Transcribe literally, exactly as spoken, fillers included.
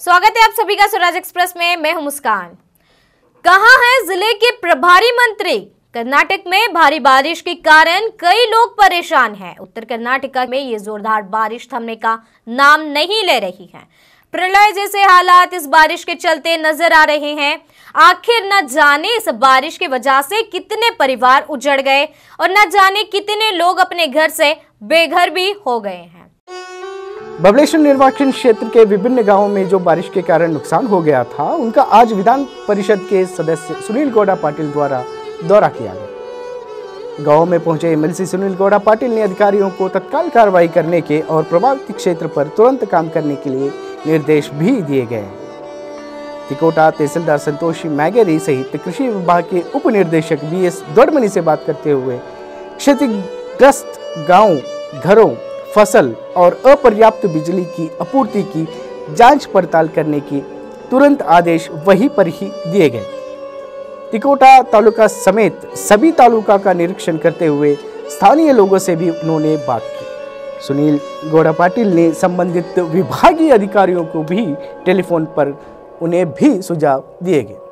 स्वागत है आप सभी का स्वराज एक्सप्रेस में। मैं हूं मुस्कान। कहां है जिले के प्रभारी मंत्री? कर्नाटक में भारी बारिश के कारण कई लोग परेशान हैं। उत्तर कर्नाटक में ये जोरदार बारिश थमने का नाम नहीं ले रही है। प्रलय जैसे हालात इस बारिश के चलते नजर आ रहे हैं। आखिर न जाने इस बारिश की वजह से कितने परिवार उजड़ गए और न जाने कितने लोग अपने घर से बेघर भी हो गए हैं। बबलेश्वर निर्वाचन क्षेत्र के विभिन्न गांवों में जो बारिश के कारण नुकसान हो गया था, उनका आज विधान परिषद के सदस्य सुनील गौड़ा पाटिल द्वारा दौरा किया गया। गांव में पहुंचे एमएलसी सुनील गौड़ा पाटिल ने अधिकारियों को तत्काल कार्रवाई करने के और प्रभावित क्षेत्र पर तुरंत काम करने के लिए निर्देश भी दिए गए। तिकोटा तहसीलदार संतोषी मैगेरी सहित कृषि विभाग के उप निदेशक बी एस दोडमनी से बात करते हुए क्षतिग्रस्त गाँव, घरों, फसल और अपर्याप्त बिजली की आपूर्ति की जांच पड़ताल करने की तुरंत आदेश वहीं पर ही दिए गए। तिकोटा तालुका समेत सभी तालुका का निरीक्षण करते हुए स्थानीय लोगों से भी उन्होंने बात की। सुनील गौड़ा पाटिल ने संबंधित विभागीय अधिकारियों को भी टेलीफोन पर उन्हें भी सुझाव दिए गए।